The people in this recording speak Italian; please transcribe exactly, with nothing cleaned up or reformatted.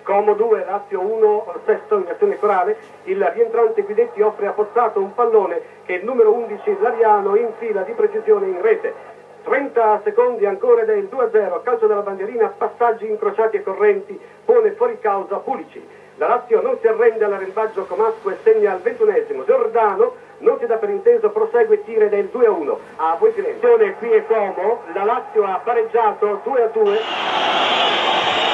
Como due, Lazio uno, Sesto in azione corale, il rientrante Guidetti offre a Pozzato un pallone che il numero undici Lariano infila di precisione in rete. trenta secondi ancora ed è il due a zero, calcio della bandierina, passaggi incrociati e correnti, pone fuori causa Pulici. La Lazio non si arrende all'arrembaggio Comasco e segna al ventunesimo. Giordano non si dà per inteso, prosegue, tira ed è il due a uno. A voi silenzio. Qui è Como, la Lazio ha pareggiato due a due.